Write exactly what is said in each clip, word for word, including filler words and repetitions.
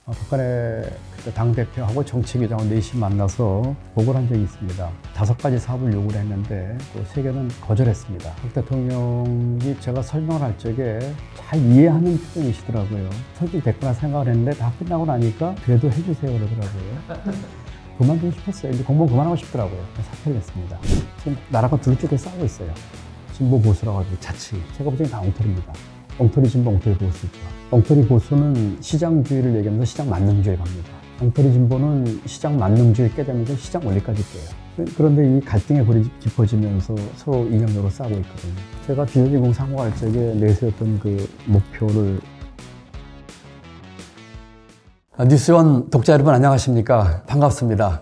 박근혜 그때 당대표하고 정책위장하고 넷이 만나서 보고를 한 적이 있습니다. 다섯 가지 사업을 요구를 했는데 그 세 개는 거절했습니다. 박 대통령이 제가 설명을 할 적에 잘 이해하는 표정이시더라고요. 설득됐구나 생각을 했는데 다 끝나고 나니까 그래도 해주세요 그러더라고요. 그만두고 싶었어요. 이제 공무원 그만하고 싶더라고요. 사퇴를 했습니다. 지금 나라가 둘째에 싸우고 있어요. 진보 보수라고 가지고 자칫. 제가 보기엔 다 엉터리입니다. 엉터리 진보, 엉터리 보수죠. 엉터리 보수는 시장주의를 얘기하면서 시장 만능주의 갑니다. 엉터리 진보는 시장 만능주의 깨자면서 시장 원리까지 깨요. 그런데 이 갈등의 골이 깊어지면서 서로 이념적으로 싸우고 있거든요. 제가 비전인공 상호할 적에 내세웠던 그 목표를 뉴스원 독자 여러분 안녕하십니까? 반갑습니다.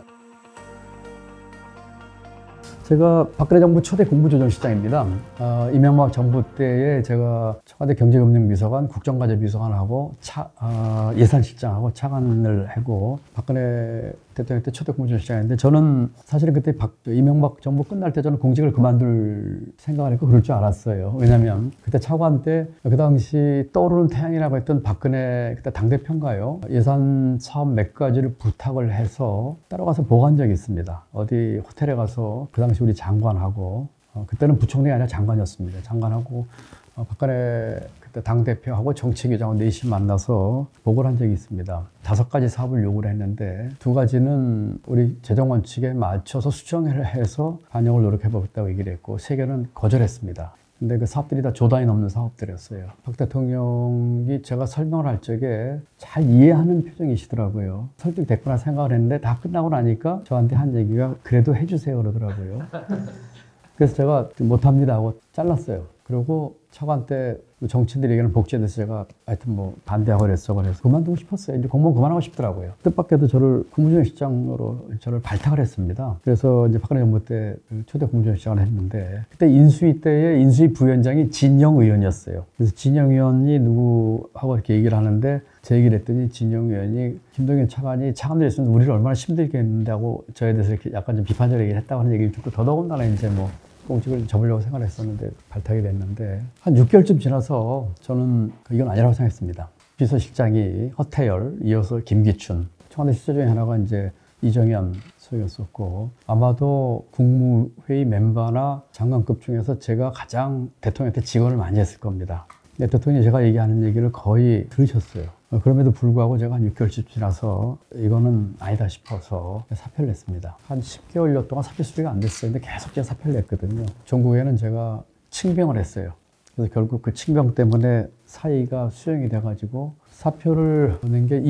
제가 박근혜 정부 초대 국무조정실장입니다. 어, 이명박 정부 때에 제가 청와대 경제금융비서관, 국정과제비서관하고 차, 어, 예산실장하고 차관을 하고 박근혜 대통령 때 초대 국무조정실장인데 저는 사실은 그때 박, 이명박 정부 끝날 때 저는 공직을 그만둘 생각을 했고 그럴 줄 알았어요. 왜냐면 그때 차관 때 그 당시 떠오르는 태양이라고 했던 박근혜 그때 당대표인가요? 예산 사업 몇 가지를 부탁을 해서 따라가서 보고한 적이 있습니다. 어디 호텔에 가서 그 당시 우리 장관하고 어, 그때는 부총리가 아니라 장관이었습니다. 장관하고 어, 박근혜 그때 당대표하고 정책위장하고 넷이 만나서 보고를 한 적이 있습니다. 다섯 가지 사업을 요구를 했는데 두 가지는 우리 재정원칙에 맞춰서 수정을 해서 반영을 노력해보겠다고 얘기를 했고 세 개는 거절했습니다. 근데 그 사업들이 다 조단이 넘는 사업들이었어요. 박 대통령이 제가 설명을 할 적에 잘 이해하는 표정이시더라고요. 설득됐구나 생각을 했는데 다 끝나고 나니까 저한테 한 얘기가 그래도 해주세요 그러더라고요. 그래서 제가 못합니다 하고 잘랐어요. 그리고 차관 때 정치인들이 얘기하는 복지에 대해서 제가 하여튼 뭐 반대하고 그랬어. 그래서 그만두고 싶었어요. 이제 공무원 그만하고 싶더라고요. 뜻밖에도 저를 국무조정실장으로 저를 발탁을 했습니다. 그래서 이제 박근혜 정부 때 초대 국무조정실장을 했는데 그때 인수위 때에 인수위 부위원장이 진영 의원이었어요. 그래서 진영 의원이 누구하고 이렇게 얘기를 하는데 제 얘기를 했더니 진영 의원이 김동연 차관이 차관들 있으면 우리를 얼마나 힘들게 했는데 하고 저에 대해서 이렇게 약간 좀 비판적으로 얘기를 했다고 하는 얘기를 듣고 더더군다나 이제 뭐 공직을 접으려고 생각을 했었는데 발탁이 됐는데 한 육 개월쯤 지나서 저는 이건 아니라고 생각했습니다. 비서실장이 허태열, 이어서 김기춘, 청와대 실세 중에 하나가 이제 이정현 소였었고 아마도 국무회의 멤버나 장관급 중에서 제가 가장 대통령한테 직언을 많이 했을 겁니다. 근데 대통령이 제가 얘기하는 얘기를 거의 들으셨어요. 그럼에도 불구하고 제가 한 육 개월쯤 지나서 이거는 아니다 싶어서 사표를 냈습니다. 한 십 개월여 동안 사표 수리가 안 됐어요. 근데 계속 제가 사표를 냈거든요. 전국에는 제가 층병을 했어요. 그래서 결국 그 층병 때문에 사의가 수용이 돼가지고 사표를 낸 게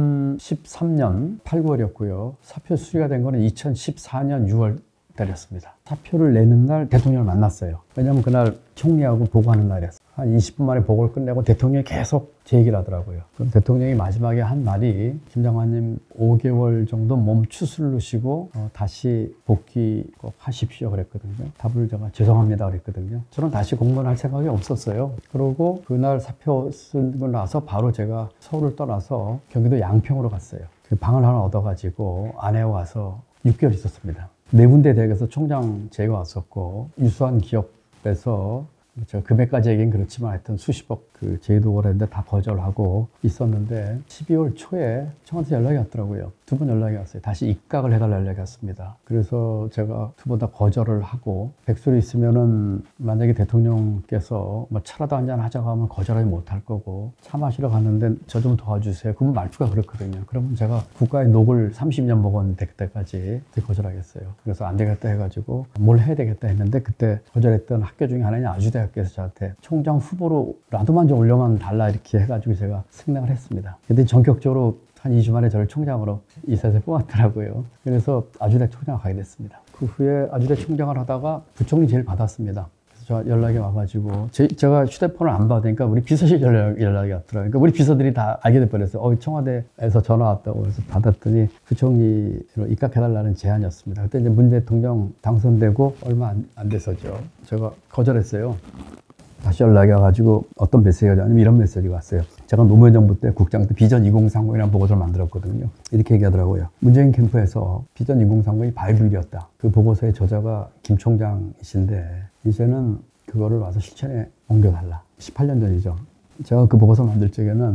이천십삼 년 팔, 구월이었고요. 사표 수리가 된 거는 이천십사 년 유월 달이었습니다. 사표를 내는 날 대통령을 만났어요. 왜냐하면 그날 총리하고 보고하는 날이었어요. 한 이십 분 만에 보고를 끝내고 대통령이 계속 제 얘기를 하더라고요. 그럼 대통령이 마지막에 한 말이 김 장관님 오 개월 정도 몸 추스르시고 어, 다시 복귀 꼭 하십시오 그랬거든요. 답을 제가 죄송합니다 그랬거든요. 저는 다시 공무원할 생각이 없었어요. 그러고 그날 사표 쓰고 나서 바로 제가 서울을 떠나서 경기도 양평으로 갔어요. 그 방을 하나 얻어가지고 아내와 와서 육 개월 있었습니다. 네 군데 대학에서 총장 제가 왔었고 유수한 기업에서 제가 금액까지 얘기는 그렇지만 하여튼 수십억 그 제도를 했는데 다 거절하고 있었는데 십이월 초에 청와대에서 연락이 왔더라고요. 두 번 연락이 왔어요. 다시 입각을 해달라 연락이 왔습니다. 그래서 제가 두 번 다 거절을 하고 백수로 있으면은 만약에 대통령께서 뭐 차라도 한잔 하자고 하면 거절하지 못할 거고 차 마시러 갔는데 저 좀 도와주세요. 그러면 말투가 그렇거든요. 그러면 제가 국가의 녹을 삼십 년 먹은 때까지 거절하겠어요. 그래서 안 되겠다 해가지고 뭘 해야 되겠다 했는데 그때 거절했던 학교 중에 하나는 아주대학교에서 저한테 총장 후보로 라도만 좀 올려만 달라 이렇게 해가지고 제가 승낙을 했습니다. 근데 전격적으로 한 이 주 만에 저를 총장으로 이사에서 뽑았더라고요. 그래서 아주대 총장을 가게 됐습니다. 그 후에 아주대 총장을 하다가 부총리 제일 받았습니다. 그래서 저 연락이 와가지고 제, 제가 휴대폰을 안 받으니까 우리 비서실 연락, 연락이 왔더라고요. 그러니까 우리 비서들이 다 알게 돼버렸어요. 어, 청와대에서 전화 왔다고 해서 받았더니 부총리로 입각해달라는 제안이었습니다. 그때 이제 문 대통령 당선되고 얼마 안, 안 돼서죠. 제가 거절했어요. 다시 연락이 와가지고 어떤 메시지가 아니면 이런 메시지가 왔어요. 제가 노무현 정부 때 국장 때 비전 이공삼공이라는 보고서를 만들었거든요. 이렇게 얘기하더라고요. 문재인 캠프에서 비전 이공삼공이 바이블이었다. 그 보고서의 저자가 김 총장이신데 이제는 그거를 와서 실천에 옮겨달라. 십팔 년 전이죠. 제가 그 보고서 만들 적에는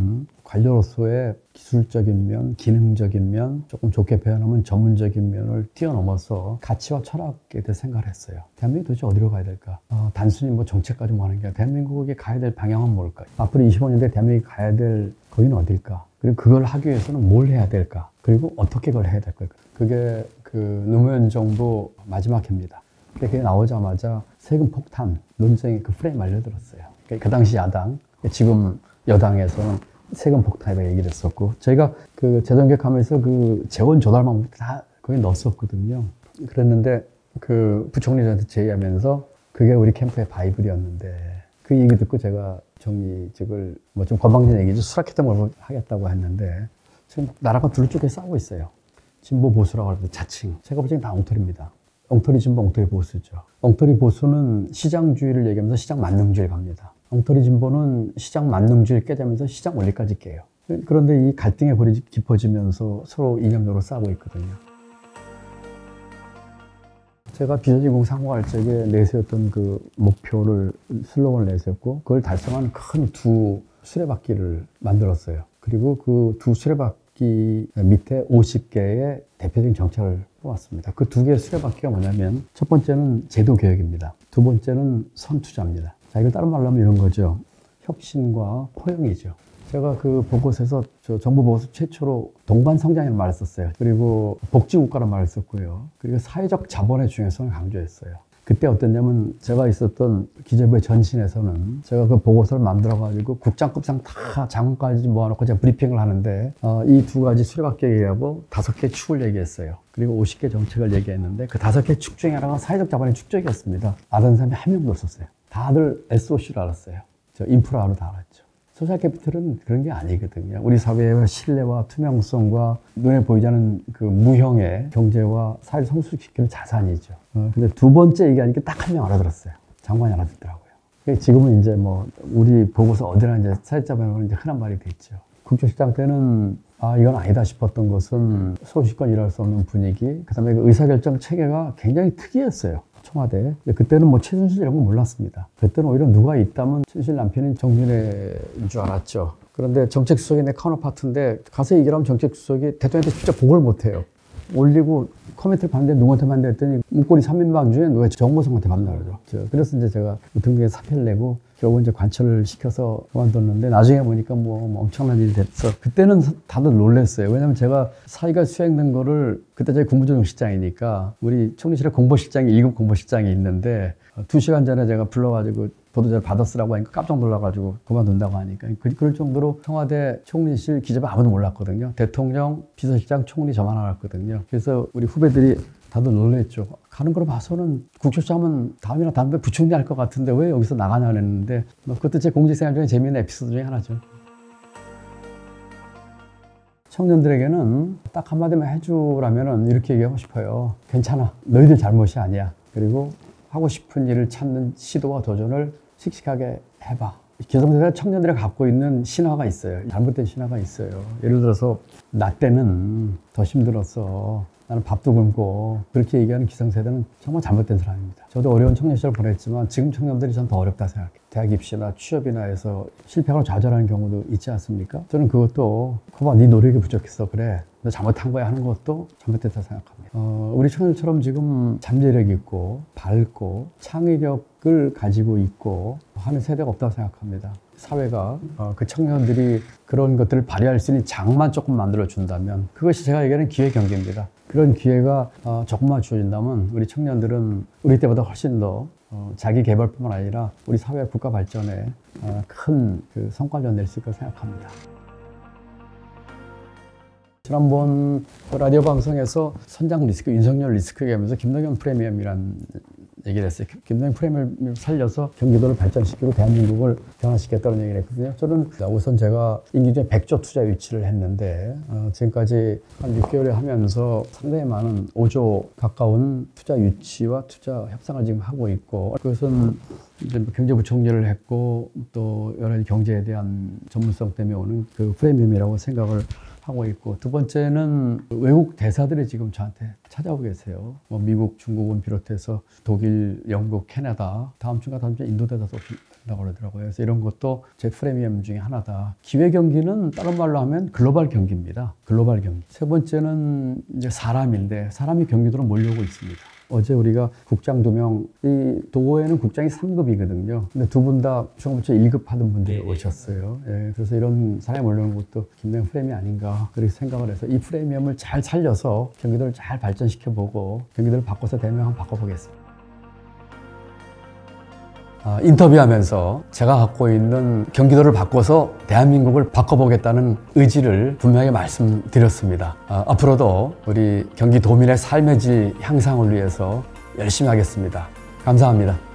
관료로서의 기술적인 면, 기능적인 면, 조금 좋게 표현하면 전문적인 면을 뛰어넘어서 가치와 철학에 대해 생각을 했어요. 대한민국이 도대체 어디로 가야 될까? 어, 단순히 뭐 정책 가지고 하는 게 아니라 대한민국이 가야 될 방향은 뭘까? 앞으로 이십오 년대 대한민국이 가야 될 거기는 어딜까? 그리고 그걸 하기 위해서는 뭘 해야 될까? 그리고 어떻게 그걸 해야 될까? 그게 그 노무현 정부 마지막 해입니다. 그게 나오자마자 세금 폭탄 논쟁이 그 프레임 알려들었어요. 그 당시 야당, 지금 여당에서는 세금 폭탄이라고 얘기를 했었고, 저희가 그 재정개혁하면서 그 재원 조달 방법 다 거기 넣었었거든요. 그랬는데 그 부총리 저한테 제의하면서 그게 우리 캠프의 바이블이었는데, 그 얘기 듣고 제가 정리직을 뭐 좀 건방진 얘기죠. 수락했던 걸 하겠다고 했는데, 지금 나라가 둘 쪽에 싸우고 있어요. 진보 보수라고 하는데 자칭. 제가 볼 때는 다 엉터리입니다. 엉터리 진보, 엉터리 보수죠. 엉터리 보수는 시장주의를 얘기하면서 시장 만능주의를 갑니다. 엉터리 진보는 시장 만능주의를 깨자면서 시장 원리까지 깨요. 그런데 이 갈등의 골이 깊어지면서 서로 이념적으로 싸우고 있거든요. 제가 비전진공 상호할 적에 내세웠던 그 목표를, 슬로건을 내세웠고, 그걸 달성하는 큰 두 수레바퀴를 만들었어요. 그리고 그 두 수레바퀴 밑에 오십 개의 대표적인 정책을 뽑았습니다. 그 두 개의 수레바퀴가 뭐냐면, 첫 번째는 제도 개혁입니다. 두 번째는 선투자입니다. 자, 이거 다른 말로 하면 이런 거죠. 혁신과 포용이죠. 제가 그 보고서에서, 저 정부 보고서 최초로 동반 성장이라는 말을 썼어요. 그리고 복지국가라는 말을 썼고요. 그리고 사회적 자본의 중요성을 강조했어요. 그때 어땠냐면, 제가 있었던 기재부의 전신에서는 제가 그 보고서를 만들어가지고 국장급상 다 장관까지 모아놓고 제가 브리핑을 하는데, 어, 이 두 가지 수레바퀴 얘기하고 다섯 개 축을 얘기했어요. 그리고 오십 개 정책을 얘기했는데, 그 다섯 개 축 중에 하나가 사회적 자본의 축적이었습니다. 아는 사람이 한 명도 없었어요. 다들 에스오씨로 알았어요. 저 인프라로 다 알았죠. 소셜 캐피탈은 그런 게 아니거든요. 우리 사회의 신뢰와 투명성과 눈에 보이지 않는 그 무형의 경제와 사회를 성숙시키는 자산이죠. 어, 근데 두 번째 얘기하니까 딱 한 명 알아들었어요. 장관이 알아듣더라고요. 지금은 이제 뭐 우리 보고서 어디나 이제 사회자본은 이제 흔한 말이 됐죠. 국정실장 때는 아, 이건 아니다 싶었던 것은 소유권 일할 수 없는 분위기, 그 다음에 그 의사결정 체계가 굉장히 특이했어요. 청와대. 그때는 뭐 최순실 이런 거 몰랐습니다. 그때는 오히려 누가 있다면 최순실 남편인 정윤회인 줄 알았죠. 그런데 정책수석이 내 카운터파트인데 가서 얘기를 하면 정책수석이 대통령한테 진짜 보고를 못해요. 올리고 코멘트를 봤는데 누구한테 봤는데 했더니 문고리 삼 인방 중에 누가 정무성한테 봤나 그러죠. 그래서 이제 제가 등등에 사표를 내고 결국 이제 관철을 시켜서 그만뒀는데, 나중에 보니까 뭐, 뭐 엄청난 일이 됐어. 그때는 다들 놀랐어요. 왜냐면 제가 사의가 수행된 거를, 그때 저희 국무조정실장이니까 우리 총리실에 공보실장이 일 급 공보실장이 있는데 두 시간 전에 제가 불러가지고 보도자를 받았으라고 하니까 깜짝 놀라가지고 그만둔다고 하니까, 그, 그럴 정도로 청와대 총리실 기재부 아무도 몰랐거든요. 대통령, 비서실장, 총리 저만 알았거든요. 그래서 우리 후배들이 다들 놀랬죠. 가는 걸 봐서는 국정실장은 다음이나 다음 배 부총리 할 것 같은데 왜 여기서 나가냐 그랬는데, 뭐 그것도 제 공직생활 중에 재미있는 에피소드 중에 하나죠. 청년들에게는 딱 한마디만 해주라면 이렇게 얘기하고 싶어요. 괜찮아. 너희들 잘못이 아니야. 그리고 하고 싶은 일을 찾는 시도와 도전을 씩씩하게 해봐. 기성세대 청년들이 갖고 있는 신화가 있어요. 잘못된 신화가 있어요. 예를 들어서 나 때는 더 힘들었어. 나는 밥도 굶고, 그렇게 얘기하는 기성세대는 정말 잘못된 사람입니다. 저도 어려운 청년 시절을 보냈지만 지금 청년들이 전 더 어렵다 생각해요. 대학 입시나 취업이나 해서 실패하고 좌절하는 경우도 있지 않습니까? 저는 그것도 거봐, 네 노력이 부족했어. 그래, 너 잘못한 거야 하는 것도 잘못됐다 생각합니다. 어, 우리 청년들처럼 지금 잠재력 있고 밝고 창의력을 가지고 있고 하는 세대가 없다고 생각합니다. 사회가 어, 그 청년들이 그런 것들을 발휘할 수 있는 장만 조금 만들어준다면, 그것이 제가 얘기하는 기회 경제입니다. 그런 기회가 어, 조금만 주어진다면 우리 청년들은 우리 때보다 훨씬 더 어, 자기 개발뿐만 아니라 우리 사회 국가 발전에 어, 큰 그 성과를 낼 수 있을 거라고 생각합니다. 지난번 라디오 방송에서 선장 리스크, 윤석열 리스크 얘기하면서 김동연 프리미엄이라는 얘기를 했어요. 김동연 프리미엄을 살려서 경기도를 발전시키고 대한민국을 변화시켰다는 얘기를 했거든요. 저는 우선 제가 임기 중에 백조 투자 유치를 했는데 어, 지금까지 한 육 개월에 하면서 상당히 많은 오조 가까운 투자 유치와 투자 협상을 지금 하고 있고, 그것은 이제 경제부총리를 했고 또 여러 가지 경제에 대한 전문성 때문에 오는 그 프리미엄이라고 생각을 하고 있고, 두 번째는 외국 대사들이 지금 저한테 찾아오고 계세요. 뭐 미국, 중국은 비롯해서 독일, 영국, 캐나다, 다음 주가 다음 주에 인도 대사도 한다고 그러더라고요. 그래서 이런 것도 제 프리미엄 중에 하나다. 기회 경기는 다른 말로 하면 글로벌 경기입니다. 글로벌 경기. 세 번째는 이제 사람인데 사람이 경기도로 몰려오고 있습니다. 어제 우리가 국장 두 명, 이 도에는 국장이 삼 급이거든요. 근데 두 분 다 중앙부처 일 급 하던 분들이 네. 오셨어요. 예, 그래서 이런 사람이 몰려오는 것도 김대영 프레미엄이 아닌가 그렇게 생각을 해서 이 프리미엄을 잘 살려서 경기도를 잘 발전시켜보고 경기도를 바꿔서 대명한 바꿔보겠습니다. 아, 인터뷰하면서 제가 갖고 있는 경기도를 바꿔서 대한민국을 바꿔보겠다는 의지를 분명하게 말씀드렸습니다. 아, 앞으로도 우리 경기도민의 삶의 질 향상을 위해서 열심히 하겠습니다. 감사합니다.